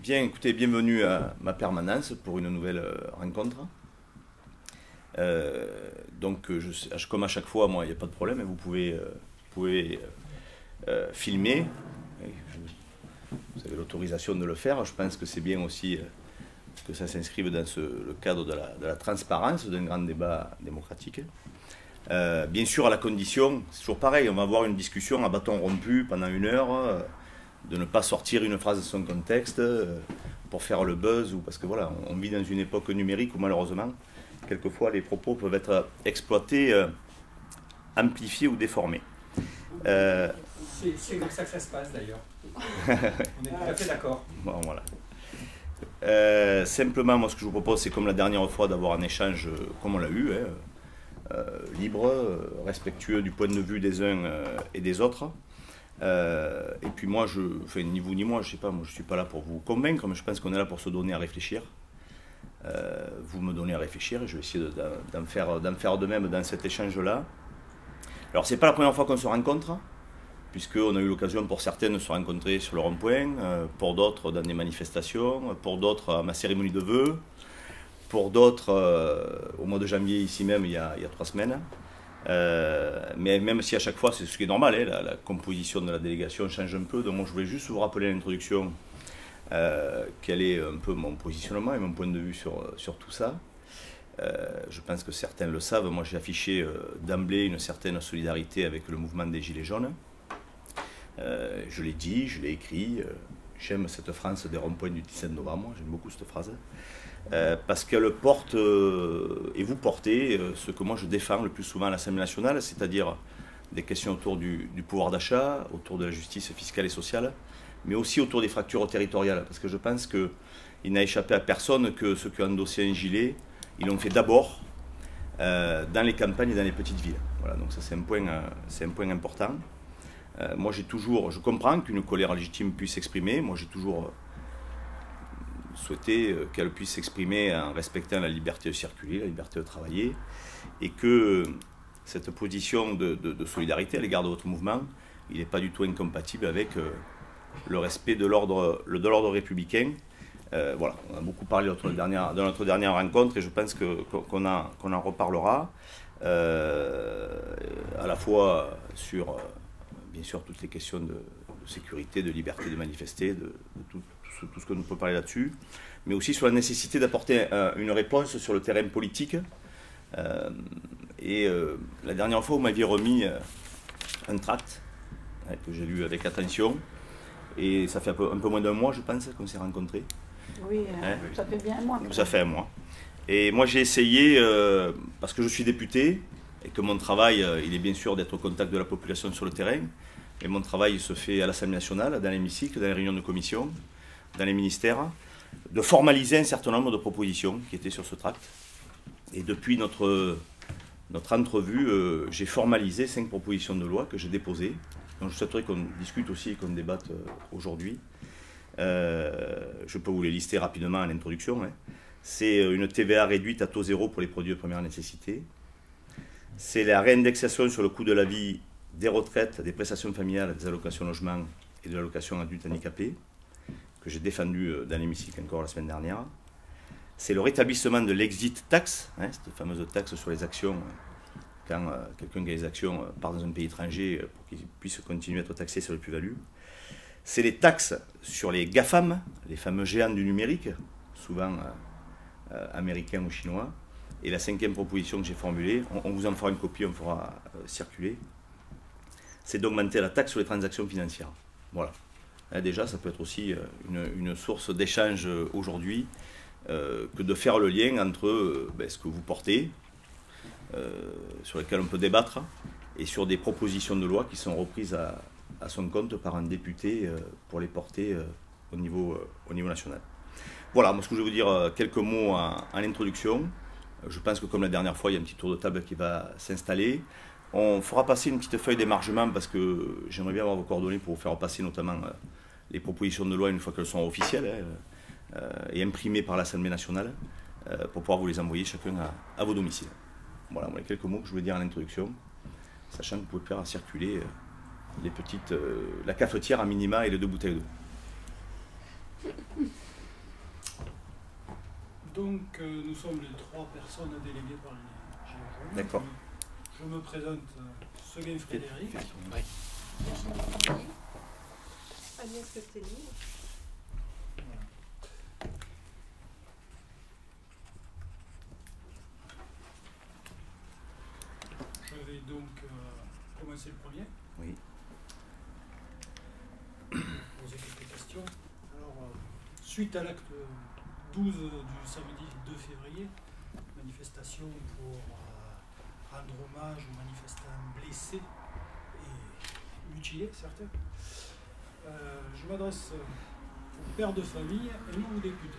Bien, écoutez, bienvenue à ma permanence pour une nouvelle rencontre. Comme à chaque fois, moi, il n'y a pas de problème, vous pouvez filmer. Vous avez l'autorisation de le faire. Je pense que c'est bien aussi que ça s'inscrive dans le cadre de la transparence d'un grand débat démocratique. Bien sûr, à la condition, c'est toujours pareil, on va avoir une discussion à bâton rompu pendant 1 heure, de ne pas sortir une phrase de son contexte pour faire le buzz, ou parce que voilà, on vit dans une époque numérique où malheureusement, quelquefois les propos peuvent être exploités, amplifiés ou déformés. C'est comme ça que ça se passe d'ailleurs. On est tout à fait d'accord. Bon, voilà. Simplement, moi ce que je vous propose, c'est comme la dernière fois d'avoir un échange comme on l'a eu, libre, respectueux du point de vue des uns et des autres. Et puis moi, ni vous ni moi, je sais pas, moi je suis pas là pour vous convaincre, mais je pense qu'on est là pour se donner à réfléchir. Vous me donnez à réfléchir et je vais essayer d'en faire de même dans cet échange-là. Alors c'est pas la première fois qu'on se rencontre, puisqu'on a eu l'occasion pour certains de se rencontrer sur le rond-point, pour d'autres dans des manifestations, pour d'autres à ma cérémonie de vœux, pour d'autres au mois de janvier ici même il y a 3 semaines. Mais même si à chaque fois, c'est ce qui est normal, la composition de la délégation change un peu, donc moi je voulais juste vous rappeler à l'introduction quel est un peu mon positionnement et mon point de vue sur tout ça. Je pense que certains le savent, moi j'ai affiché d'emblée une certaine solidarité avec le mouvement des Gilets jaunes. Je l'ai dit, je l'ai écrit, j'aime cette France des ronds-points du 17 novembre, j'aime beaucoup cette phrase. Parce qu'elle porte, et vous portez, ce que moi je défends le plus souvent à l'Assemblée nationale, c'est-à-dire des questions autour du pouvoir d'achat, autour de la justice fiscale et sociale, mais aussi autour des fractures territoriales, parce que je pense qu'il n'a échappé à personne que ceux qui ont endossé un gilet, ils l'ont fait d'abord dans les campagnes et dans les petites villes. Voilà, donc ça c'est un point important. Moi je comprends qu'une colère légitime puisse s'exprimer, moi j'ai toujours souhaité qu'elle puisse s'exprimer en respectant la liberté de circuler, la liberté de travailler, et que cette position de solidarité à l'égard de votre mouvement, il n'est pas du tout incompatible avec le respect de l'ordre républicain. Voilà, on a beaucoup parlé dans notre dernière rencontre et je pense qu'on en reparlera, à la fois sur, bien sûr, toutes les questions de sécurité, de liberté de manifester, de tout ce que nous pouvons parler là-dessus, mais aussi sur la nécessité d'apporter une réponse sur le terrain politique. La dernière fois, vous m'aviez remis un tract que j'ai lu avec attention, et ça fait un peu moins d'1 mois, je pense, qu'on s'est rencontrés. Oui, ça fait bien 1 mois. Ça fait 1 mois. Et moi, j'ai essayé, parce que je suis député, et que mon travail, il est bien sûr d'être au contact de la population sur le terrain, et mon travail se fait à l'Assemblée nationale, dans l'hémicycle, dans les réunions de commission, dans les ministères, de formaliser un certain nombre de propositions qui étaient sur ce tract. Et depuis notre entrevue, j'ai formalisé 5 propositions de loi que j'ai déposées. Donc je souhaiterais qu'on discute aussi et qu'on débatte aujourd'hui. Je peux vous les lister rapidement à l'introduction. C'est une TVA réduite à taux zéro pour les produits de première nécessité. C'est la réindexation sur le coût de la vie des retraites, des prestations familiales, des allocations logement et de l'allocation adulte handicapé, que j'ai défendu dans l'hémicycle encore la semaine dernière. C'est le rétablissement de l'exit tax, cette fameuse taxe sur les actions, quand quelqu'un qui a des actions part dans un pays étranger pour qu'il puisse continuer à être taxé sur les plus-values. C'est les taxes sur les GAFAM, les fameux géants du numérique, souvent américains ou chinois. Et la 5e proposition que j'ai formulée, on vous en fera une copie, on fera circuler, c'est d'augmenter la taxe sur les transactions financières. Voilà. Déjà, ça peut être aussi une source d'échange aujourd'hui, que de faire le lien entre ce que vous portez, sur lesquels on peut débattre, et sur des propositions de loi qui sont reprises à son compte par un député pour les porter au niveau national. Voilà, moi ce que je vais vous dire, quelques mots en introduction. Je pense que comme la dernière fois, il y a un petit tour de table qui va s'installer. On fera passer une petite feuille d'émargement parce que j'aimerais bien avoir vos coordonnées pour vous faire passer notamment les propositions de loi une fois qu'elles sont officielles et imprimées par l'Assemblée nationale pour pouvoir vous les envoyer chacun à vos domiciles. Voilà, les quelques mots que je voulais dire en introduction, sachant que vous pouvez faire circuler la cafetière à minima et les 2 bouteilles d'eau. Donc, nous sommes les 3 personnes déléguées par les Gilets jaunes. D'accord. Je me présente, Seguin Frédéric. Agnès Costelli. Voilà. Je vais donc commencer le premier. Oui. Poser quelques questions. Alors, suite à l'acte 12 du samedi 2 février, manifestation pour rendre hommage aux manifestants blessés et mutilés, certains, je m'adresse aux pères de famille et non aux députés.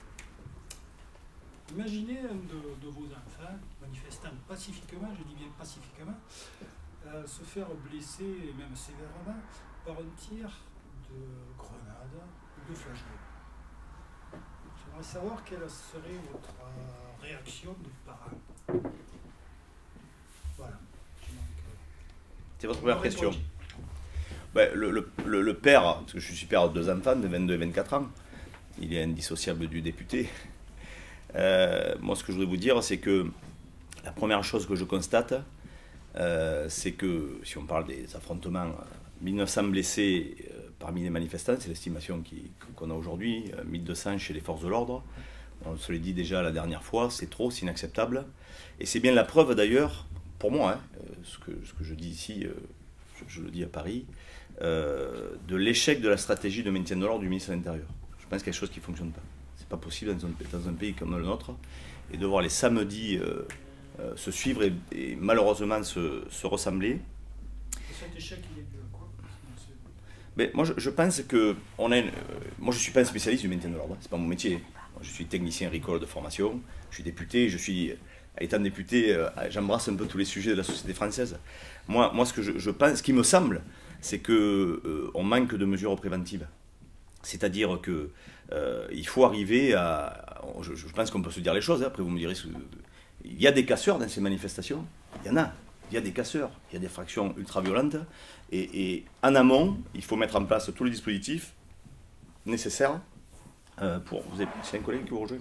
Imaginez un de vos enfants, manifestant pacifiquement, je dis bien pacifiquement, se faire blesser, et même sévèrement, par un tir de grenade ou de flashball. J'aimerais savoir quelle serait votre réaction de parents. Voilà. C'est votre première question. Ben, le père, parce que je suis père de 2 enfants de 22 et 24 ans, il est indissociable du député. Moi, ce que je voudrais vous dire, c'est que la première chose que je constate, c'est que si on parle des affrontements, 1900 blessés parmi les manifestants, c'est l'estimation qu'on a aujourd'hui, 1200 chez les forces de l'ordre. On se l'est dit déjà la dernière fois, c'est trop, c'est inacceptable. Et c'est bien la preuve d'ailleurs, pour moi, ce que je dis ici, je le dis à Paris, de l'échec de la stratégie de maintien de l'ordre du ministre de l'Intérieur. Je pense qu'il y a quelque chose qui ne fonctionne pas. C'est pas possible dans un pays comme le nôtre, et de voir les samedis se suivre et malheureusement se ressembler. Cet échec, il est dû à quoi? Mais moi, je pense que moi, je ne suis pas un spécialiste du maintien de l'ordre, c'est pas mon métier. Moi, je suis technicien agricole de formation, je suis député, étant député, j'embrasse un peu tous les sujets de la société française. Moi ce que je pense, ce qui me semble, c'est qu'on manque de mesures préventives. C'est-à-dire que il faut arriver à... Je pense qu'on peut se dire les choses, après vous me direz... Il y a des casseurs dans ces manifestations, il y en a. Il y a des casseurs, il y a des fractions ultra-violentes. Et en amont, il faut mettre en place tous les dispositifs nécessaires pour... C'est un collègue qui vous rejoint ?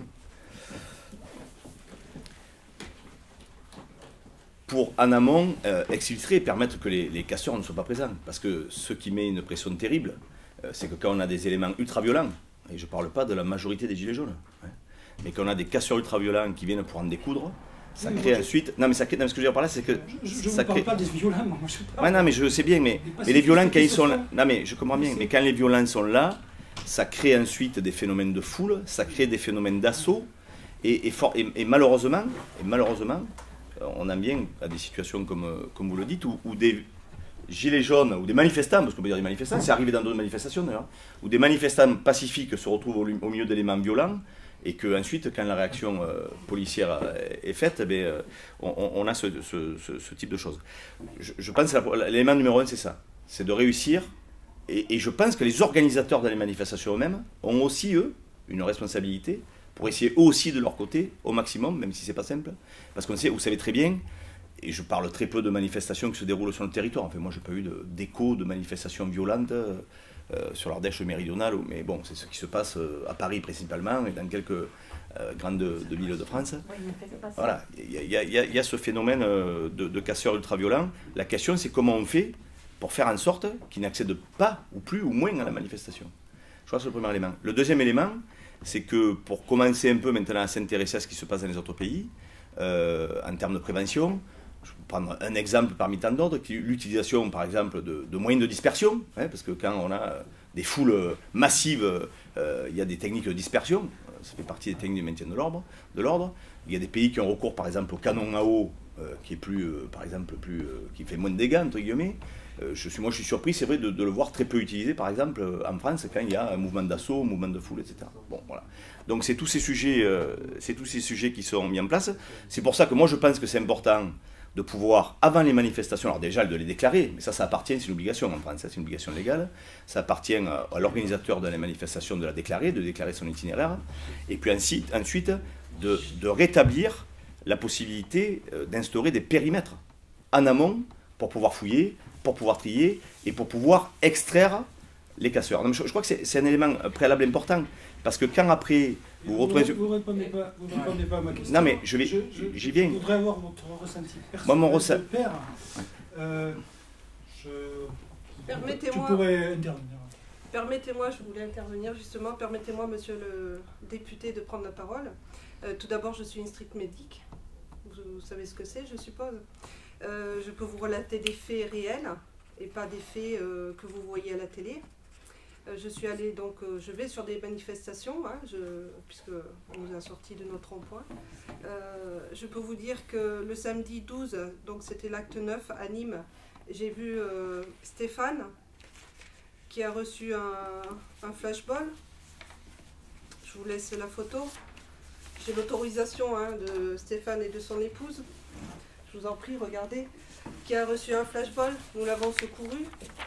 Pour, en amont, exfiltrer et permettre que les casseurs ne soient pas présents. Parce que ce qui met une pression terrible, c'est que quand on a des éléments ultra-violents, et je ne parle pas de la majorité des gilets jaunes, mais quand on a des casseurs ultra-violents qui viennent pour en découdre, ça crée ensuite... Non, mais ce que je veux dire par là, c'est que... Je ne parle pas des violents, moi. Ouais, non, mais je sais bien, mais les violents, quand ils sont là... Non, mais je comprends bien, mais quand les violents sont là, ça crée ensuite des phénomènes de foule, ça crée des phénomènes d'assaut, et malheureusement, on en vient à des situations comme vous le dites, où des gilets jaunes, ou des manifestants, parce qu'on peut dire des manifestants, c'est arrivé dans d'autres manifestations d'ailleurs, où des manifestants pacifiques se retrouvent au milieu d'éléments violents, et qu'ensuite, quand la réaction policière est faite, on a ce type de choses. Je pense que l'élément numéro 1, c'est ça, c'est de réussir, et je pense que les organisateurs dans les manifestations eux-mêmes ont aussi, eux, une responsabilité pour essayer eux aussi de leur côté, au maximum, même si c'est pas simple, parce qu'on sait, vous savez très bien, et je parle très peu de manifestations qui se déroulent sur le territoire, enfin moi j'ai pas eu d'écho de manifestations violentes sur l'Ardèche méridionale, mais bon, c'est ce qui se passe à Paris principalement, et dans quelques grandes villes de France. Voilà, il y a ce phénomène de casseurs ultra-violents. La question c'est comment on fait pour faire en sorte qu'ils n'accèdent pas, ou plus, ou moins à la manifestation. Je crois que c'est le premier élément. Le deuxième élément, c'est que pour commencer un peu maintenant à s'intéresser à ce qui se passe dans les autres pays, en termes de prévention, je vais prendre un exemple parmi tant d'autres, l'utilisation par exemple de moyens de dispersion, parce que quand on a des foules massives, il y a des techniques de dispersion, ça fait partie des techniques du maintien de l'ordre. Il y a des pays qui ont recours par exemple au canon à eau, qui est qui fait moins de dégâts entre guillemets. Moi je suis surpris, c'est vrai, de le voir très peu utilisé par exemple en France quand il y a un mouvement d'assaut, un mouvement de foule, etc. Bon, voilà. Donc c'est tous ces sujets qui sont mis en place. C'est pour ça que moi je pense que c'est important de pouvoir, avant les manifestations, alors déjà de les déclarer, mais ça appartient, c'est une obligation en France, c'est une obligation légale, ça appartient à l'organisateur de la manifestation de déclarer son itinéraire, et puis ensuite de rétablir la possibilité d'instaurer des périmètres en amont pour pouvoir fouiller, pour pouvoir trier et pour pouvoir extraire les casseurs. Non, mais je crois que c'est un élément préalable important, parce que quand après vous retrouvez... Vous ne répondez pas à ma question. Non mais j'y viens. Je voudrais avoir votre ressenti personnel. Moi, mon ressenti... Père, tu pourrais intervenir. Permettez-moi, je voulais intervenir justement, permettez-moi, monsieur le député, de prendre la parole. Tout d'abord, je suis une stricte médic. Vous savez ce que c'est, je suppose. Je peux vous relater des faits réels et pas des faits que vous voyez à la télé. Je suis allée, donc, je vais sur des manifestations, hein, puisqu'on nous a sortis de notre rond-point. Je peux vous dire que le samedi 12, donc c'était l'acte 9 à Nîmes, j'ai vu Stéphane, qui a reçu un flashball. Je vous laisse la photo. J'ai l'autorisation de Stéphane et de son épouse. Je vous en prie, regardez. Qui a reçu un flashball. Nous l'avons secouru.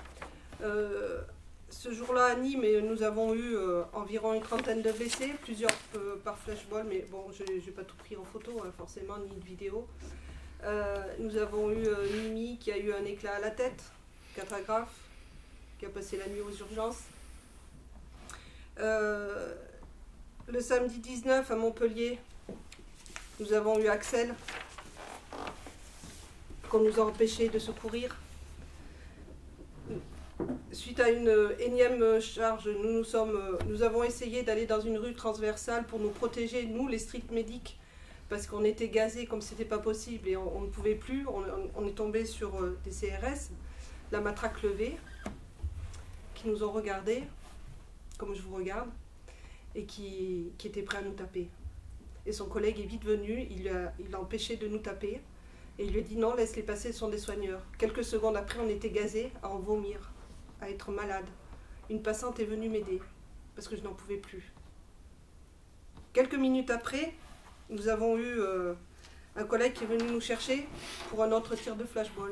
Ce jour-là à Nîmes, nous avons eu environ une trentaine de blessés, plusieurs par flashball, mais bon, je n'ai pas tout pris en photo, hein, forcément, ni de vidéo. Nous avons eu Mimi qui a eu un éclat à la tête, catastrophe, qui a passé la nuit aux urgences. Le samedi 19 à Montpellier, nous avons eu Axel, qu'on nous a empêché de secourir. Suite à une énième charge, nous avons essayé d'aller dans une rue transversale pour nous protéger, nous les stricts médics, parce qu'on était gazés comme c'était pas possible et on ne pouvait plus. On est tombé sur des CRS, la matraque levée, qui nous ont regardés, comme je vous regarde, et qui étaient prêts à nous taper. Et son collègue est vite venu, il l'a empêché de nous taper, et il lui a dit non, laisse-les passer, ce sont des soigneurs. Quelques secondes après, on était gazés à en vomir, à être malade. Une passante est venue m'aider, parce que je n'en pouvais plus. Quelques minutes après, nous avons eu un collègue qui est venu nous chercher pour un autre tir de flashball.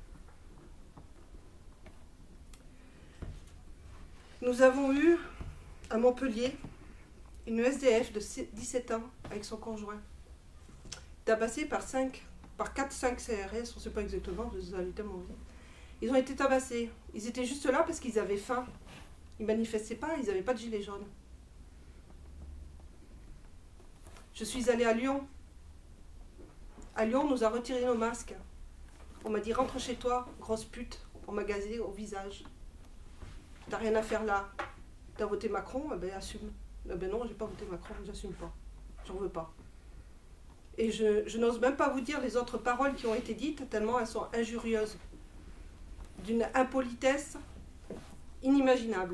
Nous avons eu, à Montpellier, une SDF de 17 ans avec son conjoint, tabassée par 4-5 CRS, on ne sait pas exactement, vous allez tellement vite. Ils ont été tabassés. Ils étaient juste là parce qu'ils avaient faim. Ils ne manifestaient pas, ils n'avaient pas de gilet jaune. Je suis allée à Lyon. À Lyon, on nous a retiré nos masques. On m'a dit rentre chez toi, grosse pute. On m'a gazé au visage. T'as rien à faire là. T'as voté Macron, eh ben assume. Eh ben non, j'ai pas voté Macron, j'assume pas. J'en veux pas. Et je n'ose même pas vous dire les autres paroles qui ont été dites, tellement elles sont injurieuses. D'une impolitesse inimaginable.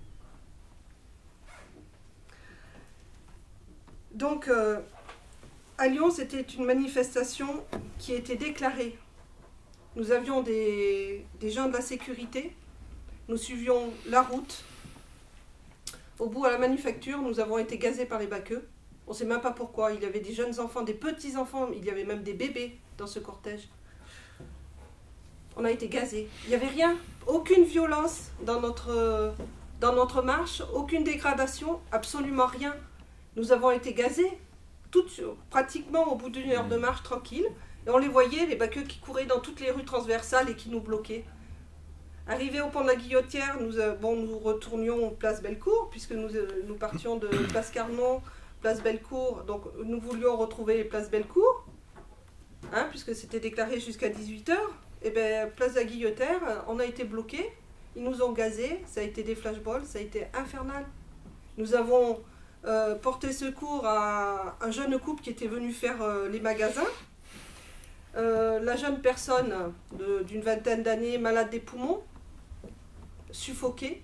Donc, à Lyon, c'était une manifestation qui était déclarée. Nous avions des gens de la sécurité. Nous suivions la route. Au bout, à la manufacture, nous avons été gazés par les baqueux. On ne sait même pas pourquoi. Il y avait des jeunes enfants, des petits-enfants, il y avait même des bébés dans ce cortège. On a été gazés. Il n'y avait rien, aucune violence dans notre marche, aucune dégradation, absolument rien. Nous avons été gazés, pratiquement au bout d'une heure de marche tranquille. Et on les voyait, les baqueux qui couraient dans toutes les rues transversales et qui nous bloquaient. Arrivés au pont de la Guillotière, nous retournions place Bellecour, puisque nous partions de place Carnot, place Bellecour. Donc nous voulions retrouver place Bellecour, hein, puisque c'était déclaré jusqu'à 18 h. Et bien, place de la Guillotière, on a été bloqués. Ils nous ont gazés, ça a été des flashballs, ça a été infernal. Nous avons porté secours à un jeune couple qui était venu faire les magasins. La jeune personne d'une vingtaine d'années, malade des poumons, suffoquée.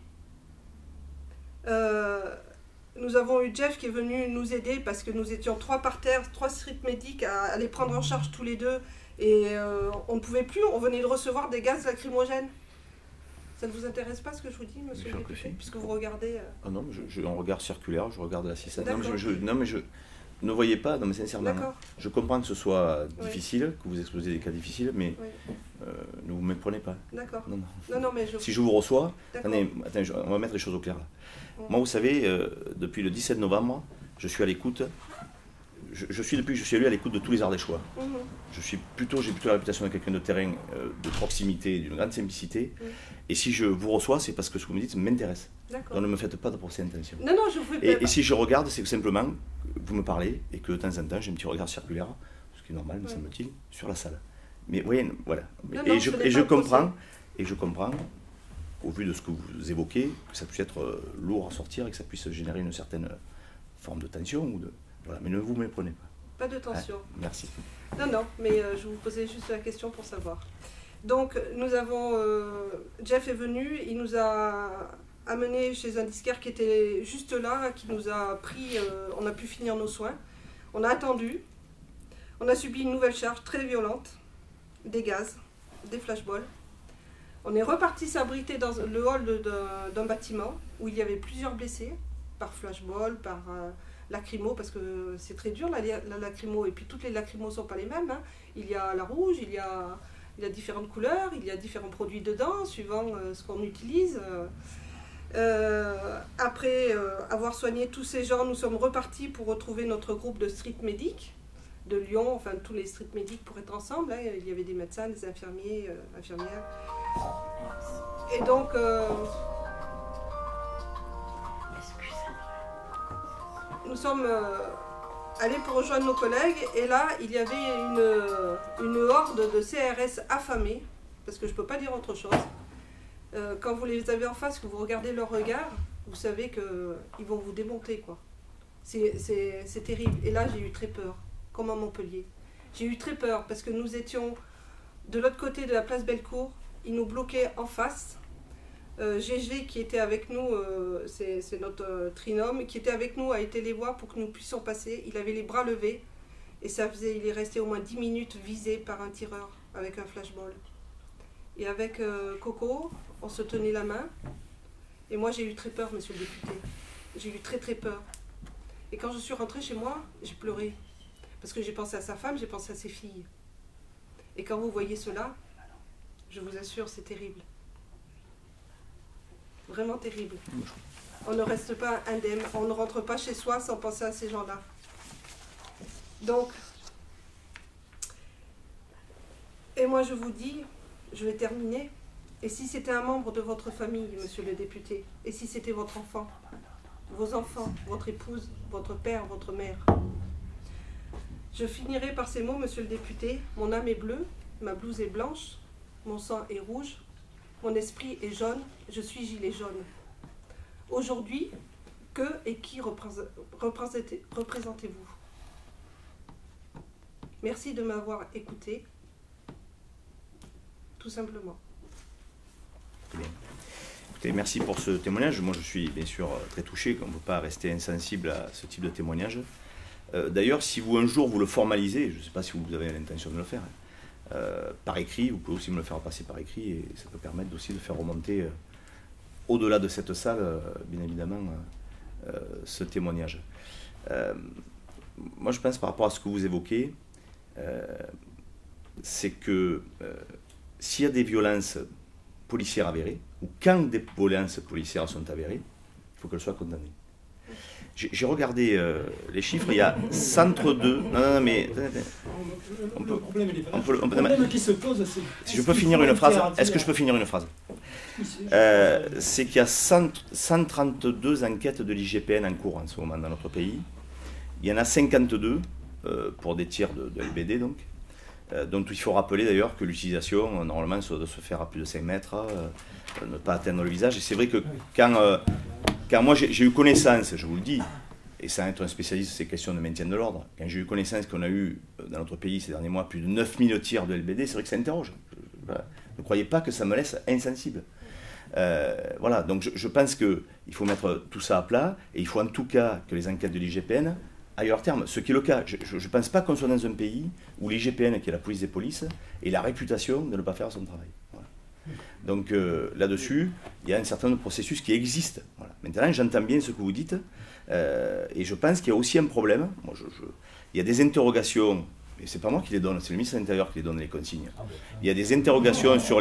Nous avons eu Jeff qui est venu nous aider parce que nous étions 3 par terre, 3 street médics à les prendre en charge tous les deux. Et on ne pouvait plus, on venait de recevoir des gaz lacrymogènes. Ça ne vous intéresse pas ce que je vous dis, monsieur le député, puisque vous regardez... Ah non, en regard circulaire, je regarde la 6 non, mais je ne voyez pas, non mais sincèrement, je comprends que ce soit difficile, que vous exposez des cas difficiles, mais ne vous méprenez pas. D'accord. Non, mais si je vous reçois, attendez, on va mettre les choses au clair là. Moi, vous savez, depuis le 17 novembre, je suis à l'écoute. je suis depuis que je suis élu à l'écoute de tous les Ardéchois. J'ai plutôt la réputation de quelqu'un de terrain, de proximité, d'une grande simplicité. Et si je vous reçois, c'est parce que ce que vous me dites m'intéresse. Donc ne me faites pas de procès d'intention. Non, non, je vous fais pas. Et si je regarde, c'est que simplement, vous me parlez et que de temps en temps, j'ai un petit regard circulaire, ce qui est normal, me semble-t-il, sur la salle. Mais oui, voilà. Non, je comprends, au vu de ce que vous évoquez, que ça puisse être lourd à sortir et que ça puisse générer une certaine forme de tension. Voilà. Mais ne vous méprenez pas. Pas de tension. Merci. Non, non, mais je vous posais juste la question pour savoir. Donc, nous avons... Jeff est venu, il nous a amené chez un disquaire qui était juste là, qui nous a pris... on a pu finir nos soins. On a attendu. On a subi une nouvelle charge très violente. Des gaz, des flashballs. On est reparti s'abriter dans le hall d'un bâtiment où il y avait plusieurs blessés, par flashball, par lacrymo, parce que c'est très dur la lacrymo, et puis toutes les lacrymos ne sont pas les mêmes. Hein. Il y a la rouge, il y a différentes couleurs, il y a différents produits dedans, suivant ce qu'on utilise. Après avoir soigné tous ces gens, nous sommes repartis pour retrouver notre groupe de street medic de Lyon, enfin tous les street medics pour être ensemble. Hein. Il y avait des médecins, des infirmiers, infirmières. Et donc, nous sommes allés pour rejoindre nos collègues, et là, il y avait une horde de CRS affamés, parce que je ne peux pas dire autre chose. Quand vous les avez en face, que vous regardez leur regard, vous savez qu'ils vont vous démonter, quoi. C'est terrible. Et là, j'ai eu très peur, comme à Montpellier. J'ai eu très peur, parce que nous étions de l'autre côté de la place Bellecour. Ils nous bloquaient en face. GG qui était avec nous, c'est notre trinôme, qui était avec nous, a été les voir pour que nous puissions passer. Il avait les bras levés et il est resté au moins 10 minutes visé par un tireur avec un flashball. Et avec Coco, on se tenait la main. Et moi j'ai eu très peur, monsieur le député. J'ai eu très très peur. Et quand je suis rentrée chez moi, j'ai pleuré. Parce que j'ai pensé à sa femme, j'ai pensé à ses filles. Et quand vous voyez cela, je vous assure, c'est terrible. Vraiment terrible. On ne reste pas indemne, on ne rentre pas chez soi sans penser à ces gens-là. Donc, et moi je vous dis, je vais terminer, et si c'était un membre de votre famille, monsieur le député, et si c'était votre enfant, vos enfants, votre épouse, votre père, votre mère, je finirai par ces mots, monsieur le député: mon âme est bleue, ma blouse est blanche, mon sang est rouge, mon esprit est jaune, je suis gilet jaune. Aujourd'hui, que et qui représentez-vous? Merci de m'avoir écouté, tout simplement. Bien. Écoutez, merci pour ce témoignage. Moi, je suis bien sûr très touché, qu'on ne peut pas rester insensible à ce type de témoignage. D'ailleurs, si vous un jour vous le formalisez, je ne sais pas si vous avez l'intention de le faire, par écrit, vous pouvez aussi me le faire passer par écrit, et ça peut permettre aussi de faire remonter au-delà de cette salle, bien évidemment, ce témoignage. Moi, je pense par rapport à ce que vous évoquez, c'est que s'il y a des violences policières avérées, ou quand des violences policières sont avérées, il faut qu'elles soient condamnées. J'ai regardé les chiffres, il y a 132... Non, mais... Le problème qui se pose, c'est... Si je peux finir une phrase, est-ce que je peux finir une phrase? C'est qu'il y a 132 enquêtes de l'IGPN en cours en ce moment dans notre pays. Il y en a 52 pour des tirs de LBD, donc. Donc il faut rappeler d'ailleurs que l'utilisation, normalement, doit se faire à plus de 5 mètres, ne pas atteindre le visage. Et c'est vrai que quand moi j'ai eu connaissance, je vous le dis, et sans être un spécialiste de ces questions de maintien de l'ordre, quand j'ai eu connaissance qu'on a eu dans notre pays ces derniers mois plus de 9000 tirs de LBD, c'est vrai que ça interroge. Ne croyez pas que ça me laisse insensible. Voilà, donc je pense qu'il faut mettre tout ça à plat, et il faut en tout cas que les enquêtes de l'IGPN aillent leur terme, ce qui est le cas. Je ne pense pas qu'on soit dans un pays où l'IGPN, qui est la police des polices, ait la réputation de ne pas faire son travail. Voilà. Donc là-dessus, il y a un certain nombre de processus qui existent. Voilà. Maintenant, j'entends bien ce que vous dites, et je pense qu'il y a aussi un problème. Moi, il y a des interrogations, et c'est pas moi qui les donne, c'est le ministre de l'Intérieur qui les donne les consignes. Il y a des interrogations sur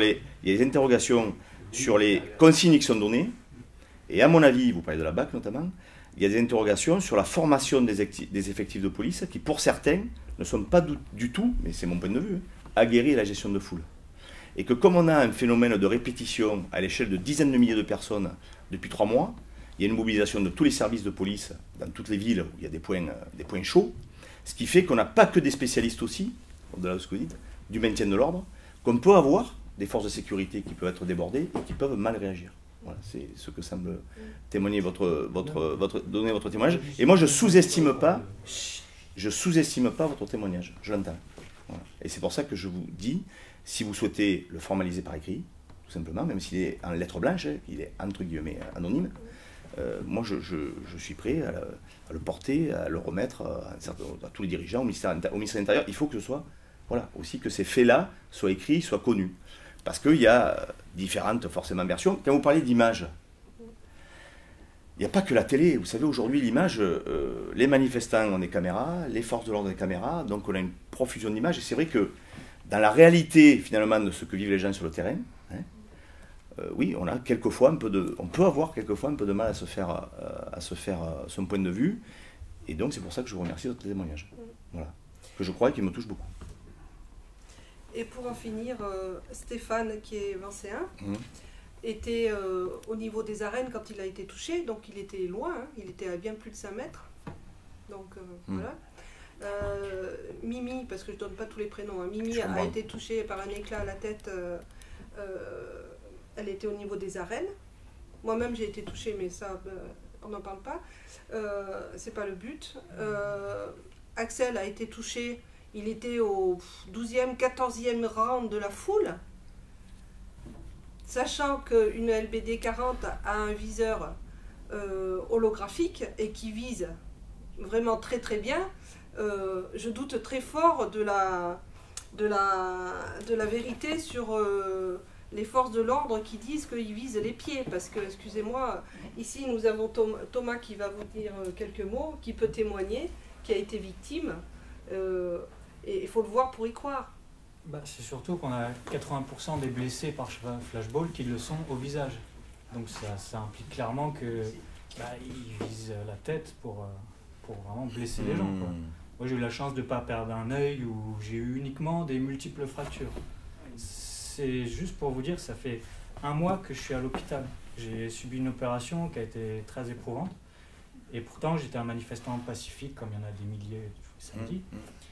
les consignes qui sont données, et à mon avis, vous parlez de la BAC notamment, il y a des interrogations sur la formation des effectifs de police qui, pour certains, ne sont pas du tout, mais c'est mon point de vue, aguerris à la gestion de foule. Et que comme on a un phénomène de répétition à l'échelle de dizaines de milliers de personnes depuis 3 mois, il y a une mobilisation de tous les services de police dans toutes les villes où il y a des points chauds, ce qui fait qu'on n'a pas que des spécialistes aussi, au-delà de ce que vous dites, du maintien de l'ordre, qu'on peut avoir des forces de sécurité qui peuvent être débordées et qui peuvent mal réagir. Voilà, c'est ce que semble témoigner donner votre témoignage. Et moi, je sous-estime pas votre témoignage. Je l'entends. Voilà. Et c'est pour ça que je vous dis, si vous souhaitez le formaliser par écrit, tout simplement, même s'il est en lettres blanches, il est entre guillemets anonyme, moi, je suis prêt à le porter, à le remettre à tous les dirigeants, au ministère de l'Intérieur. Il faut que ce soit, voilà, aussi que ces faits-là soient écrits, soient connus. Parce qu'il y a différentes, forcément, versions. Quand vous parlez d'image, il n'y a pas que la télé. Vous savez, aujourd'hui, l'image, les manifestants ont des caméras, les forces de l'ordre ont des caméras, donc on a une profusion d'images. Et c'est vrai que dans la réalité, finalement, de ce que vivent les gens sur le terrain, oui, on peut avoir quelquefois un peu de mal à se faire son point de vue. Et donc, c'est pour ça que je vous remercie de votre témoignage. Voilà. Que je crois qu'il me touche beaucoup. Et pour en finir, Stéphane, qui est vincéen, était au niveau des arènes quand il a été touché, donc il était loin, hein, il était à bien plus de 5 mètres. Donc voilà. Mimi, parce que je ne donne pas tous les prénoms, hein, Mimi a été touchée par un éclat à la tête, elle était au niveau des arènes. Moi-même j'ai été touchée, mais ça, on n'en parle pas. C'est pas le but. Axel a été touché. Il était au 12e, 14e rang de la foule, sachant qu'une LBD 40 a un viseur holographique et qui vise vraiment très très bien. Je doute très fort de la vérité sur les forces de l'ordre qui disent qu'ils visent les pieds, parce que, excusez-moi, ici nous avons Thomas qui va vous dire quelques mots, qui peut témoigner, qui a été victime. Et il faut le voir pour y croire. C'est surtout qu'on a 80% des blessés par flashball qui le sont au visage. Donc ça implique clairement qu'ils visent la tête pour vraiment blesser les gens, quoi. Moi j'ai eu la chance de ne pas perdre un œil où j'ai eu uniquement des multiples fractures. C'est juste pour vous dire, ça fait 1 mois que je suis à l'hôpital. J'ai subi une opération qui a été très éprouvante. Et pourtant j'étais un manifestant pacifique, comme il y en a des milliers samedi.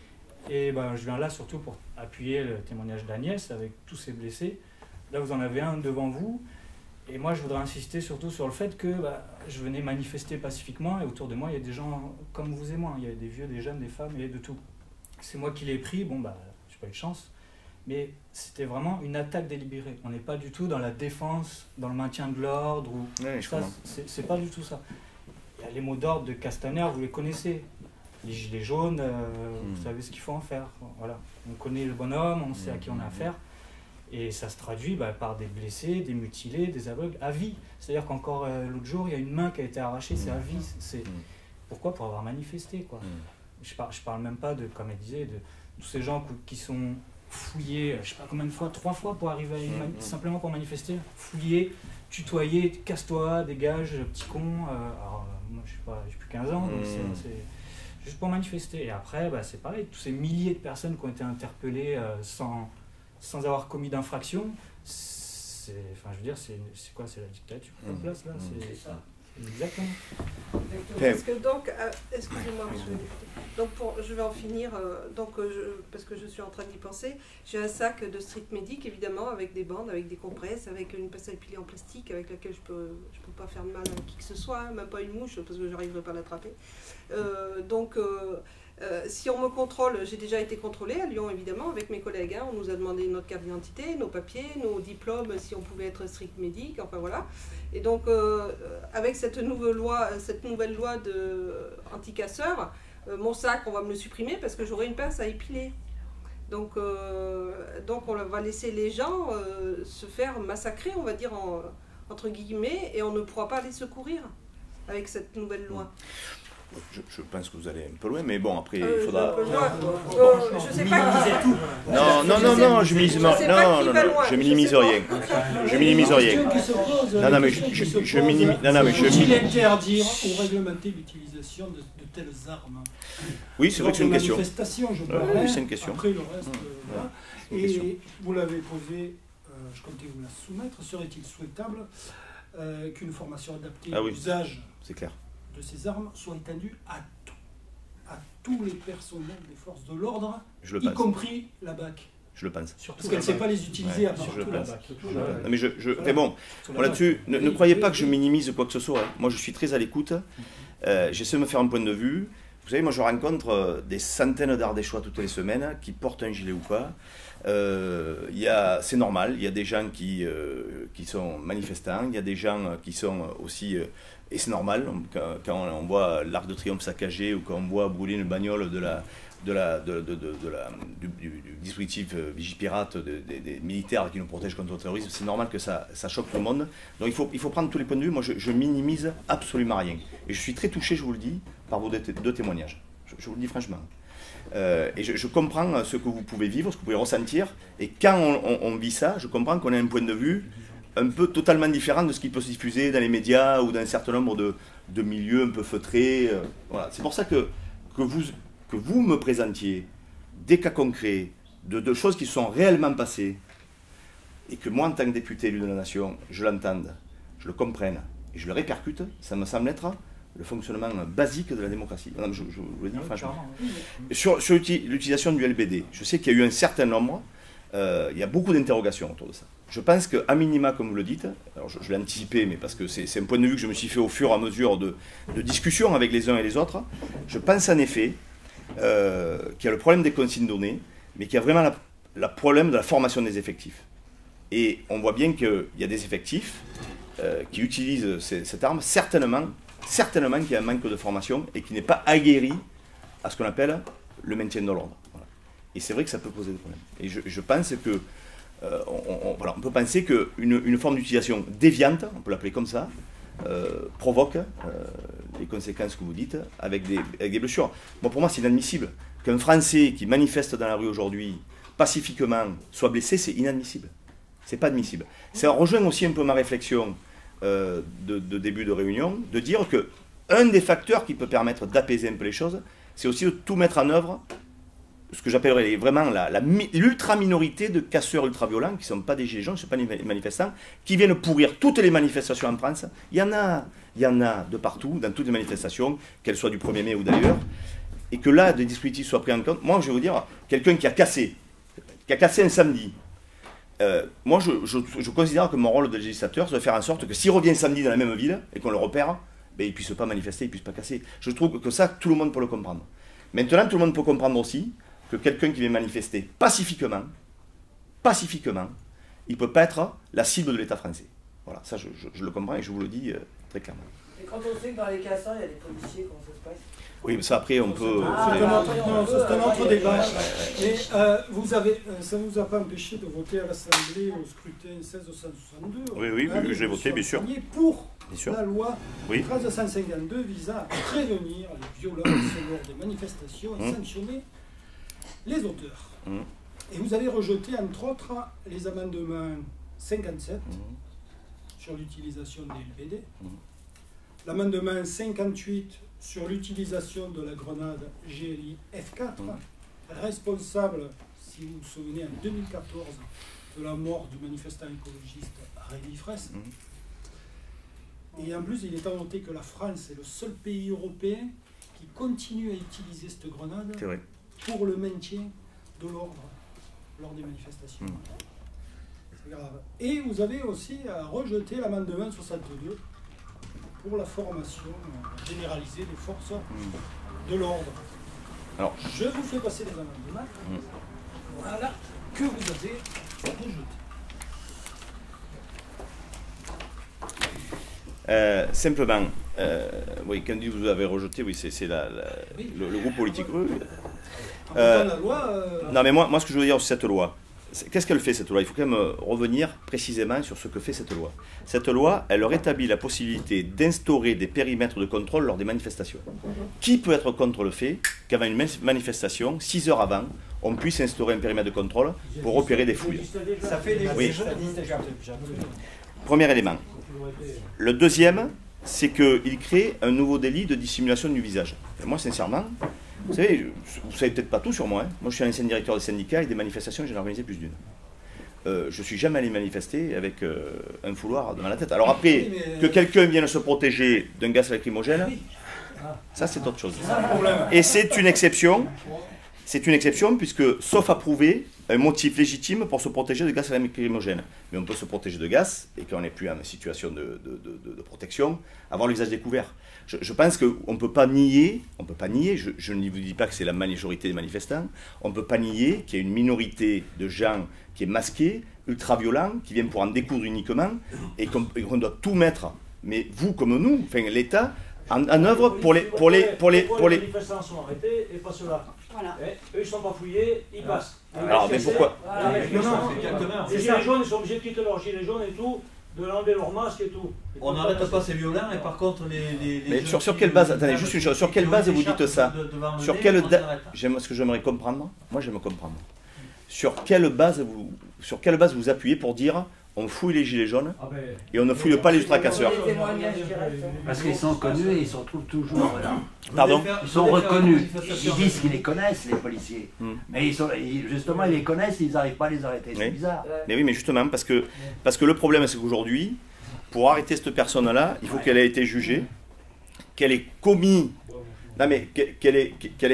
Et je viens là surtout pour appuyer le témoignage d'Agnès avec tous ces blessés. Là, vous en avez un devant vous. Et moi, je voudrais insister surtout sur le fait que je venais manifester pacifiquement et autour de moi, il y a des gens comme vous et moi. Il y a des vieux, des jeunes, des femmes et de tout. C'est moi qui l'ai pris. Bon, j'ai pas eu de chance. Mais c'était vraiment une attaque délibérée. On n'est pas du tout dans la défense, dans le maintien de l'ordre. C'est pas du tout ça. Il y a les mots d'ordre de Castaner, vous les connaissez. Les gilets jaunes, vous savez ce qu'il faut en faire. Voilà. On connaît le bonhomme, on sait à qui on a affaire. Et ça se traduit par des blessés, des mutilés, des aveugles, à vie. C'est-à-dire qu'encore l'autre jour, il y a une main qui a été arrachée, c'est à vie. Pourquoi ? Pour avoir manifesté, quoi. Je parle même pas de, comme elle disait, de tous ces gens qui sont fouillés, je sais pas combien de fois, 3 fois pour arriver à simplement pour manifester, fouillés, tutoyés, casse-toi, dégage, petit con. Alors, moi, je sais pas, j'ai plus 15 ans, donc c'est juste pour manifester. Et après, c'est pareil, tous ces milliers de personnes qui ont été interpellées sans avoir commis d'infraction, je veux dire, c'est quoi ? C'est la dictature en place, là. C'est ça. Exactement. Parce que donc, excusez-moi, monsieur le député. Donc je vais en finir, parce que je suis en train d'y penser. J'ai un sac de street medic, évidemment, avec des bandes, avec des compresses, avec une pince à épiler en plastique, avec laquelle je peux pas faire de mal à qui que ce soit, hein, même pas une mouche, parce que j'arriverai pas à l'attraper. Si on me contrôle, j'ai déjà été contrôlée à Lyon, évidemment, avec mes collègues. Hein, on nous a demandé notre carte d'identité, nos papiers, nos diplômes, si on pouvait être street medic, enfin voilà. Et donc, avec cette nouvelle loi anti-casseurs, mon sac, on va me le supprimer parce que j'aurai une pince à épiler. Donc on va laisser les gens se faire massacrer, on va dire, entre guillemets, et on ne pourra pas les secourir avec cette nouvelle loi. Je pense que vous allez un peu loin, mais bon, après, il faudra... Je sais pas qui... Non, je minimise rien. Je minimise rien. Non, mais je minimise... Faut-il interdire ou réglementer l'utilisation de telles armes? Oui, c'est vrai que c'est une question. Manifestation, je oui, c'est une question. Après, le reste, voilà. Et vous l'avez posé, je comptais vous la soumettre. Serait-il souhaitable qu'une formation adaptée à l'usage de ces armes soit étendue à tous les personnels des forces de l'ordre, y compris la BAC? Je le pense. Parce qu'elle ne sait pas les utiliser à part la BAC. Mais bon, là-dessus, ne croyez pas que je minimise quoi que ce soit. Moi, je suis très à l'écoute. J'essaie de me faire un point de vue. Vous savez, moi, je rencontre des centaines d'Ardéchois toutes les semaines qui portent un gilet ou pas. C'est normal, il y a des gens qui sont manifestants, il y a des gens qui sont aussi... et c'est normal, quand on voit l'Arc de Triomphe saccagé ou quand on voit brûler une bagnole du dispositif Vigipirate des militaires qui nous protègent contre le terrorisme, c'est normal que ça choque tout le monde. Donc il faut prendre tous les points de vue. Moi, je minimise absolument rien. Et je suis très touché, je vous le dis, par vos deux témoignages. Je vous le dis franchement. Et je comprends ce que vous pouvez vivre, ce que vous pouvez ressentir. Et quand on vit ça, je comprends qu'on a un point de vue un peu totalement différent de ce qui peut se diffuser dans les médias ou dans un certain nombre de milieux un peu feutrés. Voilà. C'est pour ça que vous me présentiez des cas concrets de choses qui sont réellement passées et que moi, en tant que député élu de la Nation, je l'entende, je le comprenne et je le répercute, ça me semble être le fonctionnement basique de la démocratie. Non, je vous le dis franchement. Sur l'utilisation du LBD, je sais qu'il y a eu un certain nombre, il y a beaucoup d'interrogations autour de ça. Je pense qu'à minima, comme vous le dites, alors je l'ai anticipé, mais parce que c'est un point de vue que je me suis fait au fur et à mesure de discussions avec les uns et les autres, je pense en effet qu'il y a le problème des consignes données, mais qu'il y a vraiment le problème de la formation des effectifs. Et on voit bien qu'il y a des effectifs qui utilisent cette arme, certainement qu'il y a un manque de formation et qui n'est pas aguerri à ce qu'on appelle le maintien de l'ordre. Voilà. Et c'est vrai que ça peut poser des problèmes. Et je pense que on peut penser qu'une forme d'utilisation déviante, on peut l'appeler comme ça, provoque les conséquences que vous dites avec des blessures. Bon, pour moi, c'est inadmissible. Qu'un Français qui manifeste dans la rue aujourd'hui pacifiquement soit blessé, c'est inadmissible. C'est pas admissible. Ça rejoint aussi un peu ma réflexion de début de réunion, de dire que un des facteurs qui peut permettre d'apaiser un peu les choses, c'est aussi de tout mettre en œuvre, ce que j'appellerais vraiment l'ultra-minorité de casseurs ultra-violents, qui ne sont pas des gilets jaunes, ce ne sont pas des manifestants, qui viennent pourrir toutes les manifestations en France. Il y en a de partout, dans toutes les manifestations, qu'elles soient du 1er mai ou d'ailleurs, et que là, des dispositifs soient pris en compte. Moi, je vais vous dire, quelqu'un qui a cassé un samedi, moi, je considère que mon rôle de législateur, c'est de faire en sorte que s'il revient samedi dans la même ville, et qu'on le repère, ben, il ne puisse pas manifester, il ne puisse pas casser. Je trouve que ça, tout le monde peut le comprendre. Maintenant, tout le monde peut comprendre aussi que quelqu'un qui vient manifester pacifiquement, il ne peut pas être la cible de l'État français. Voilà, ça je le comprends et je vous le dis très clairement. Et quand on sait que dans les casseurs, il y a des policiers, comment ça se passe? Oui, mais ça après on peut... C'est un autre débat. Mais ça ne vous a pas empêché de voter à l'Assemblée au scrutin 1662? Oui, je l'ai voté, bien sûr. Pour bien sûr. La loi 1352 visant à prévenir les violences lors des manifestations et sanctionner les auteurs. Et vous avez rejeté, entre autres, les amendements 57 sur l'utilisation des LBD, l'amendement 58 sur l'utilisation de la grenade GLI F4, responsable, si vous vous souvenez, en 2014, de la mort du manifestant écologiste Rémi Fraisse. Et en plus, il est à noter que la France est le seul pays européen qui continue à utiliser cette grenade pour le maintien de l'ordre lors des manifestations. C'est grave. Et vous avez aussi rejeté l'amendement 62 pour la formation généralisée des forces de l'ordre. Alors, je vous fais passer les amendements. Voilà, que vous avez rejetés. Simplement, oui, quand vous avez rejeté, oui, c'est le groupe politique. La loi, non, mais moi, ce que je veux dire sur cette loi, qu'est-ce qu'elle fait cette loi? Il faut quand même revenir précisément sur ce que fait cette loi. Cette loi, elle rétablit la possibilité d'instaurer des périmètres de contrôle lors des manifestations. Qui peut être contre le fait qu'avant une manifestation, 6 heures avant, on puisse instaurer un périmètre de contrôle pour repérer des fouilles? Ça fait des Oui. Premier élément. Le deuxième, c'est qu'il crée un nouveau délit de dissimulation du visage. Et moi, sincèrement, vous savez peut-être pas tout sur moi. Moi, je suis un ancien directeur des syndicats et des manifestations, j'en ai organisé plus d'une. Je suis jamais allé manifester avec un fouloir devant la tête. Alors après, que quelqu'un vienne se protéger d'un gaz lacrymogène, ça c'est autre chose. Et c'est une exception. C'est une exception puisque, sauf à prouver un motif légitime pour se protéger de gaz lacrymogène. Mais on peut se protéger de gaz, et quand on n'est plus en situation de protection, avoir le visage découvert. Je pense qu'on ne peut pas nier, je ne vous dis pas que c'est la majorité des manifestants, on ne peut pas nier qu'il y a une minorité de gens qui est masquée, ultra-violent, qui viennent pour en découdre uniquement, et qu'on doit tout mettre, mais vous comme nous, enfin l'État, en œuvre pour les manifestants sont arrêtés et pas ceux-là. Voilà. Eux, ils ne sont pas fouillés, ils passent. Alors, mais pourquoi? Les gilets jaunes, ils sont obligés de quitter leurs gilets jaunes et tout, de l'enlever leur masque et tout. On n'arrête pas ces violents, et par contre, mais sur quelle base, attendez, juste une chose, sur quelle base vous dites ça? Sur quelle ce que j'aimerais comprendre, moi j'aime comprendre. Sur quelle base vous appuyez pour dire on fouille les gilets jaunes et on ne fouille pas les ultracasseurs? Parce qu'ils sont connus et ils se retrouvent toujours là. Pardon? Ils sont reconnus. Ils disent qu'ils les connaissent, les policiers. Mais justement, ils les connaissent, ils n'arrivent pas à les arrêter. C'est bizarre. Mais oui, mais justement, parce que le problème, c'est qu'aujourd'hui, pour arrêter cette personne-là, il faut qu'elle ait été jugée, qu'elle ait commis... Non mais, qu'elle ait...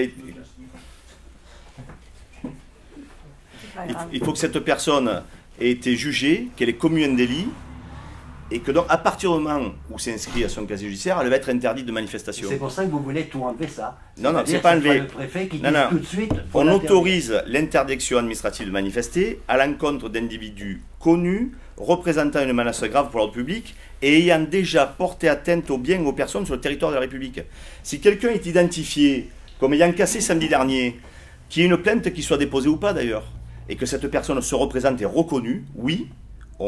Il faut que cette personne ait été jugée, qu'elle ait commis un délit, et que donc, à partir du moment où c'est inscrit à son casier judiciaire, elle va être interdite de manifestation. C'est pour ça que vous voulez tout enlever ça. Non, c'est pas enlever. Le préfet qui dit tout de suite. On autorise l'interdiction administrative de manifester à l'encontre d'individus connus, représentant une menace grave pour l'ordre public et ayant déjà porté atteinte aux biens et aux personnes sur le territoire de la République. Si quelqu'un est identifié comme ayant cassé samedi dernier, qu'il y ait une plainte qui soit déposée ou pas d'ailleurs, et que cette personne se représente et reconnue, oui, on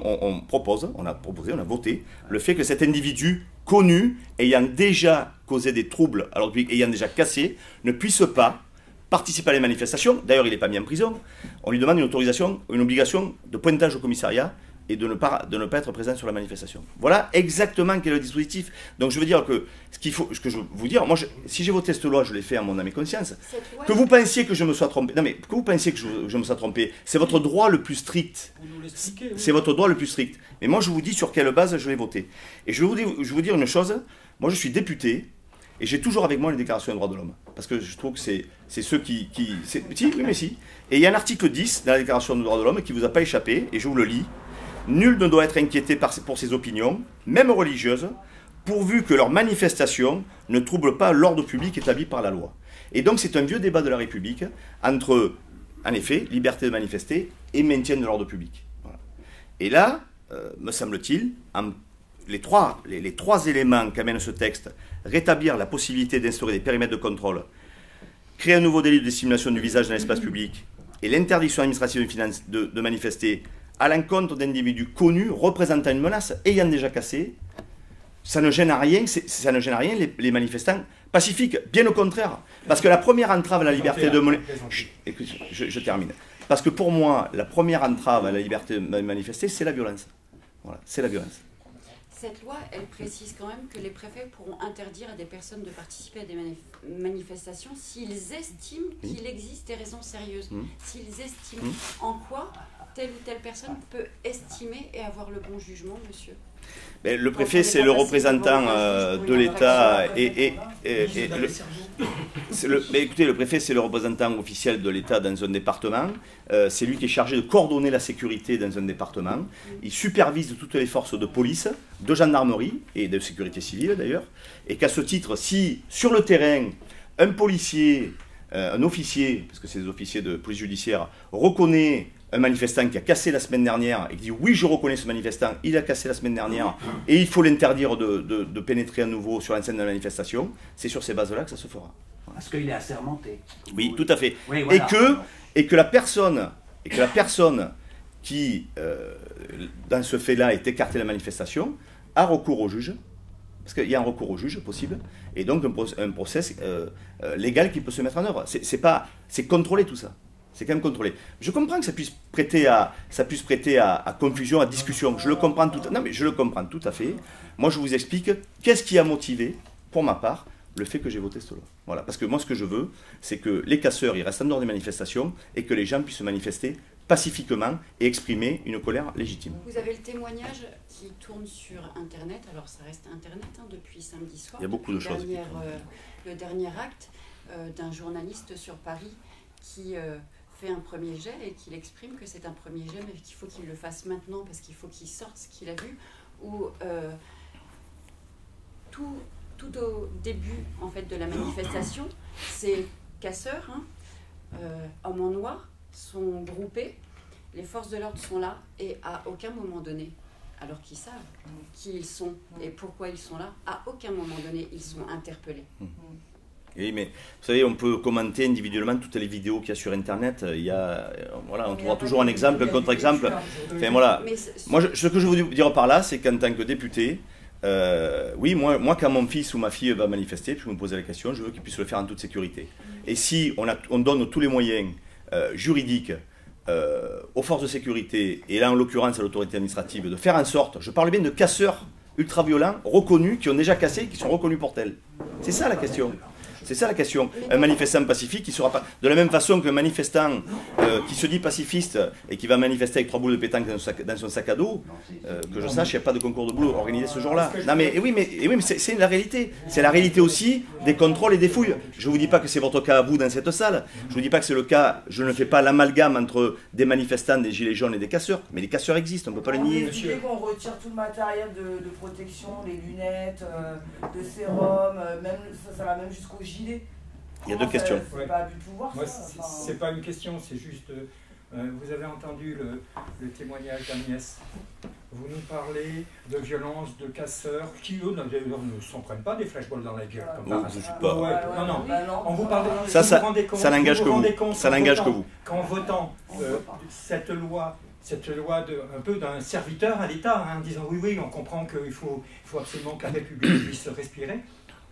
a voté le fait que cet individu connu, ayant déjà causé des troubles à l'ordre public, ayant déjà cassé, ne puisse pas participer à les manifestations. D'ailleurs, il n'est pas mis en prison. On lui demande une autorisation, une obligation de pointage au commissariat et de ne pas être présent sur la manifestation. Voilà exactement quel est le dispositif. Donc je veux dire que ce que je veux vous dire, moi, si j'ai voté cette loi, je l'ai fait à mon âme et conscience. Que vous pensiez que je me sois trompé, non mais que vous pensiez que je me sois trompé, c'est votre droit le plus strict. C'est votre droit le plus strict. Mais moi, je vous dis sur quelle base je l'ai voté. Et je vais vous dire une chose. Moi, je suis député et j'ai toujours avec moi les déclarations des droits de l'homme, parce que je trouve que c'est ceux qui si, oui, mais si. Et il y a un article 10 dans la déclaration des droits de l'homme qui vous a pas échappé, et je vous le lis. Nul ne doit être inquiété pour ses opinions, même religieuses, pourvu que leur manifestation ne trouble pas l'ordre public établi par la loi. Et donc c'est un vieux débat de la République entre, en effet, liberté de manifester et maintien de l'ordre public. Voilà. Et là, me semble-t-il, les trois éléments qu'amène ce texte, rétablir la possibilité d'instaurer des périmètres de contrôle, créer un nouveau délit de dissimulation du visage dans l'espace public, et l'interdiction administrative de manifester à l'encontre d'individus connus représentant une menace ayant déjà cassé, ça ne gêne à rien, les manifestants pacifiques, bien au contraire. Parce que la première entrave à la liberté de je termine. Parce que pour moi, la première entrave à la liberté de manifester, c'est la violence. Voilà, c'est la violence. Cette loi, elle précise quand même que les préfets pourront interdire à des personnes de participer à des manifestations s'ils estiment qu'il existe des raisons sérieuses. S'ils estiment en quoi telle ou telle personne peut estimer et avoir le bon jugement, monsieur. Mais le préfet, c'est le représentant de l'État mais écoutez, le préfet, c'est le représentant officiel de l'État dans un département. C'est lui qui est chargé de coordonner la sécurité dans un département. Il supervise toutes les forces de police, de gendarmerie et de sécurité civile d'ailleurs. Et qu'à ce titre, si sur le terrain, un policier, un officier, parce que c'est des officiers de police judiciaire, reconnaît un manifestant qui a cassé la semaine dernière et qui dit oui, je reconnais ce manifestant, il a cassé la semaine dernière et il faut l'interdire de pénétrer à nouveau sur la scène de la manifestation, c'est sur ces bases-là que ça se fera. Parce qu'il est assermenté. Oui, tout à fait. Oui, voilà. Et que la personne et que la personne qui, dans ce fait-là, est écartée de la manifestation, a recours au juge, parce qu'il y a un recours au juge possible, et donc un process légal qui peut se mettre en œuvre. C'est contrôlé tout ça. C'est quand même contrôlé. Je comprends que ça puisse prêter à confusion, à discussion. Je le comprends tout à fait. Moi, je vous explique qu'est-ce qui a motivé, pour ma part, le fait que j'ai voté cette loi. Voilà. Parce que moi, ce que je veux, c'est que les casseurs, ils restent en dehors des manifestations et que les gens puissent se manifester pacifiquement et exprimer une colère légitime. Vous avez le témoignage qui tourne sur Internet. Alors, ça reste Internet depuis samedi soir. Il y a beaucoup de choses. Le dernier acte d'un journaliste sur Paris qui fait un premier jet et qu'il exprime que c'est un premier jet, mais qu'il faut qu'il le fasse maintenant parce qu'il faut qu'il sorte ce qu'il a vu. Où tout au début en fait de la manifestation, ces casseurs, hommes en noir, sont groupés, les forces de l'ordre sont là et à aucun moment donné, alors qu'ils savent qui ils sont et pourquoi ils sont là, à aucun moment donné ils sont interpellés. Oui, mais vous savez, on peut commenter individuellement toutes les vidéos qu'il y a sur Internet. Il y a, voilà, on trouvera toujours un exemple, un contre-exemple. Enfin, voilà. Moi, ce que je veux vous dire par là, c'est qu'en tant que député, oui, moi, quand mon fils ou ma fille va manifester, je me poser la question, je veux qu'il puisse le faire en toute sécurité. Et si on donne tous les moyens juridiques aux forces de sécurité, et là, en l'occurrence, à l'autorité administrative, de faire en sorte, je parle bien de casseurs ultra-violents, reconnus, qui ont déjà cassé, qui sont reconnus pour tels. C'est ça la question. C'est ça la question. Un manifestant pacifique qui sera pas... De la même façon qu'un manifestant qui se dit pacifiste et qui va manifester avec 3 boules de pétanque dans son sac à dos, que je sache, il n'y a pas de concours de boules organisé ce jour-là. Non mais oui, mais c'est la réalité. C'est la réalité aussi des contrôles et des fouilles. Je ne vous dis pas que c'est votre cas à vous dans cette salle. Je ne vous dis pas que c'est le cas, je ne fais pas l'amalgame entre des manifestants, des gilets jaunes et des casseurs. Mais les casseurs existent, on ne peut pas les nier. Vous qu'on retire tout le matériel de protection, les lunettes, le sérum, même, ça va même jusqu'au gilet. Il y a deux questions. C'est pas du tout voir ça. C'est pas une question, c'est juste... vous avez entendu le témoignage d'Agnès. Vous nous parlez de violence, de casseurs, qui eux ne s'en prennent pas des flashballs dans la gueule. Non, je ne suis pas... Non. On vous parle de... Ça n'engage que vous. Ça n'engage que vous. Qu'en votant cette loi un peu d'un serviteur à l'État, en disant oui, on comprend qu'il faut absolument que la République puisse respirer,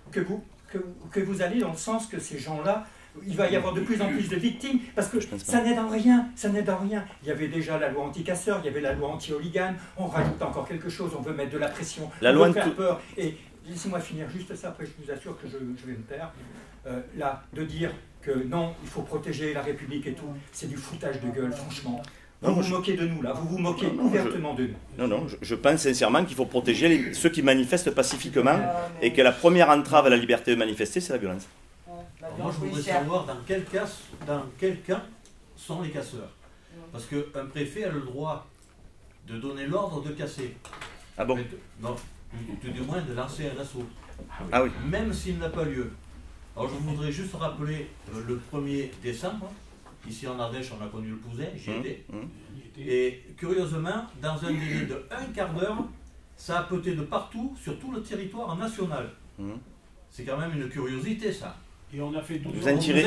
que vous allez dans le sens que ces gens-là, il va y avoir de plus en plus de victimes, parce que ça n'aide en rien, Il y avait déjà la loi anti-casseurs, il y avait la loi anti-hooligan, on rajoute encore quelque chose, on veut mettre de la pression, on veut faire peur. Et laissez-moi finir juste ça, après je vous assure que je vais me taire. Là, de dire que non, il faut protéger la République et tout, c'est du foutage de gueule, franchement. Vous vous moquez de nous, là, vous vous moquez ouvertement de nous. Non, je pense sincèrement qu'il faut protéger ceux qui manifestent pacifiquement et que la première entrave à la liberté de manifester, c'est la violence. Moi, je voudrais savoir dans quel cas sont les casseurs. Parce qu'un préfet a le droit de donner l'ordre de casser. Ah bon? Non, tout du moins de lancer un assaut. Ah oui. Même s'il n'a pas lieu. Alors, je voudrais juste rappeler le 1er décembre. Ici en Ardèche, on a connu le Pouzin, j'y étais. Et curieusement, dans un délai de 1 quart d'heure, ça a pété de partout, sur tout le territoire national. C'est quand même une curiosité, ça. Et on a fait 12 Vous en tirez.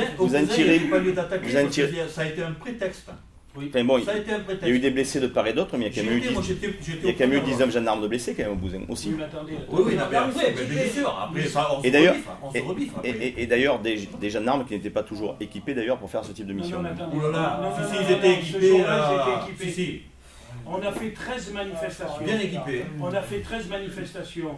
Ça a été un prétexte. Oui. Enfin bon, ça a été un prétexte. Il y a eu des blessés de part et d'autre, mais il y a quand même eu 19 gendarmes de blessés quand même au Bousin aussi. Oui, bien sûr. Après, ça, on se rebiffe. Et d'ailleurs, des gendarmes qui n'étaient pas toujours équipés d'ailleurs pour faire ce type de mission. Ouh là là, si ils étaient équipés, On a fait 13 manifestations. Bien équipés. On a fait 13 manifestations.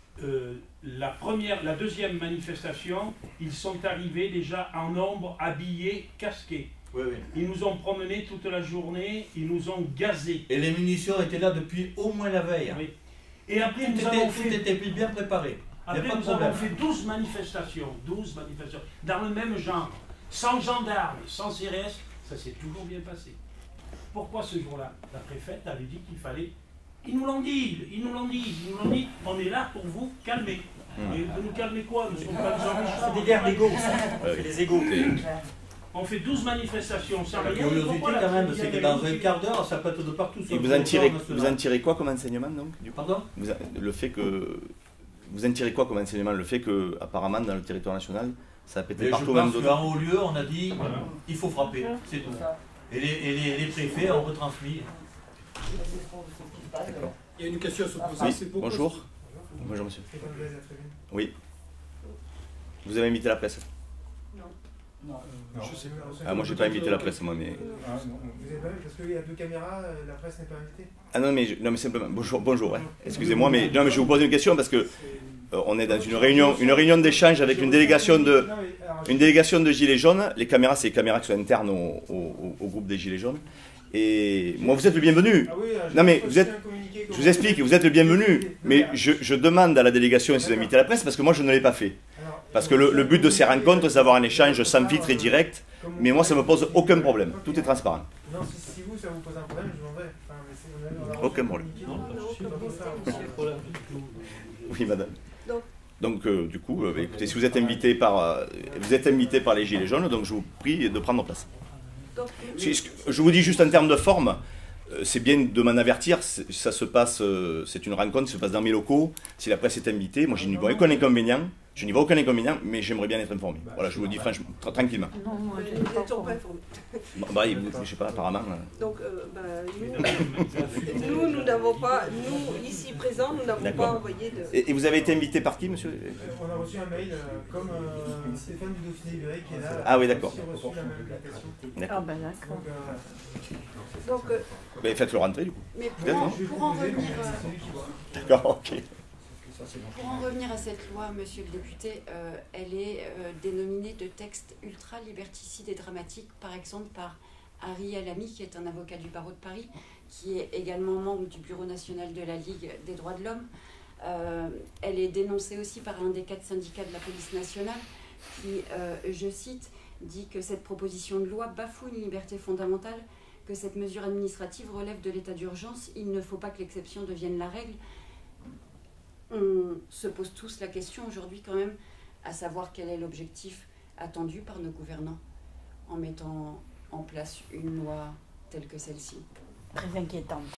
La deuxième manifestation, ils sont arrivés déjà en nombre, habillés, casqués. Oui. Ils nous ont promenés toute la journée, ils nous ont gazés. Et les munitions étaient là depuis au moins la veille. Oui. Et après, tout était bien préparé. Après, nous avons fait 12 manifestations, dans le même genre, sans gendarmes, sans CRS, ça s'est toujours bien passé. Pourquoi ce jour-là? La préfète avait dit qu'il fallait... Ils nous l'ont dit, on est là pour vous calmer. Et de nous calmer quoi? Nous sommes pas des gens. C'est des guerres d'ego, c'est des égos. On fait 12 manifestations sans rien. La curiosité quand même, c'est que dans un quart d'heure, ça pète de partout. Et vous en tirez quoi comme enseignement donc? Pardon? Le fait que... Vous en tirez quoi comme enseignement? Le fait que, apparemment, dans le territoire national, ça a pété partout. Je pense qu'en haut lieu, on a dit, il faut frapper, c'est tout. Et les préfets ont retransmis. Il y a une question à se poser. Oui, bonjour. Bonjour monsieur. Oui. Vous avez invité la presse? Non. Je sais pas. Ah, moi j'ai pas invité la presse, moi, mais... Ah, non. Vous avez pas vu, parce qu'il y a 2 caméras, la presse n'est pas invitée. Ah non, mais simplement, bonjour, hein. Excusez-moi, mais, non, mais je vous pose une question parce que on est dans une réunion d'échange avec une délégation de Gilets jaunes. Les caméras, c'est les caméras qui sont internes au groupe des Gilets jaunes. Et moi, vous êtes le bienvenu. Ah oui, non, mais vous êtes... Je vous explique, vous êtes le bienvenu. Mais je demande à la délégation si vous invitez la presse parce que moi, je ne l'ai pas fait. Parce que le but de ces rencontres, c'est d'avoir un échange sans filtre et direct. Mais moi, ça ne me pose aucun problème. Tout est transparent. Non, si vous, ça vous pose un problème, je m'en vais. Enfin, mais aucun problème. Oui, madame. Donc, du coup, écoutez, si vous êtes invité par les Gilets jaunes, donc je vous prie de prendre place. Je vous dis juste en termes de forme, c'est bien de m'en avertir, ça se passe, c'est une rencontre qui se passe dans mes locaux, si la presse est invitée, moi je n'y vois aucun inconvénient, mais j'aimerais bien être informé. Voilà, je vous le dis franchement, tranquillement. Non, moi je n'étais pas informé. Bah, je sais pas, apparemment. Donc, nous n'avons pas, nous ici présents, nous n'avons pas envoyé de... Et vous avez été invité par qui, monsieur? On a reçu un mail, comme Stéphane du Dauphiné Ibérique qui est là. Ah oui, d'accord. On a reçu la même invitation. D'accord. Donc, faites-le rentrer, du coup. Mais pour en revenir... D'accord, ok. Pour en revenir à cette loi, monsieur le député, elle est dénominée de texte ultra-liberticide et dramatique, par exemple par Harry Alamy, qui est un avocat du barreau de Paris, qui est également membre du Bureau national de la Ligue des droits de l'homme. Elle est dénoncée aussi par un des 4 syndicats de la police nationale, qui, je cite, dit que cette proposition de loi bafoue une liberté fondamentale, que cette mesure administrative relève de l'état d'urgence, il ne faut pas que l'exception devienne la règle. On se pose tous la question aujourd'hui quand même, à savoir quel est l'objectif attendu par nos gouvernants en mettant en place une loi telle que celle-ci. Très inquiétante.